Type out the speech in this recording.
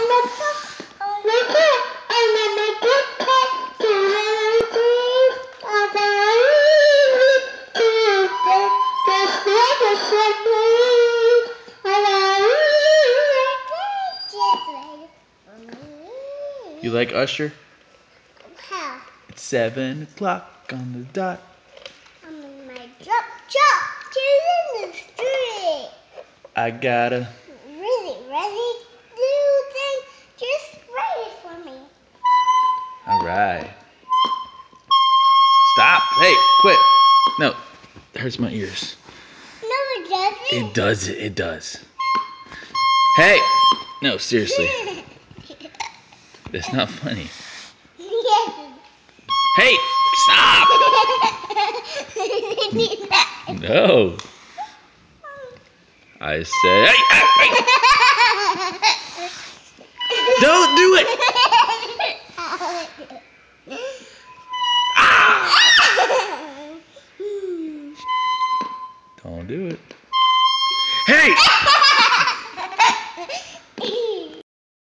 You like Usher? How? It's 7 o'clock on the dot. I'm in my drop in the street. I gotta. Really ready to do things. Just wait for me. Alright. Stop. Hey, quit. No, it hurts my ears. No, it doesn't. It does. It does. Hey. No, seriously. That's not funny. Yes. Hey, stop. No. I said, hey. Don't do it. Ah. Don't do it. Hey.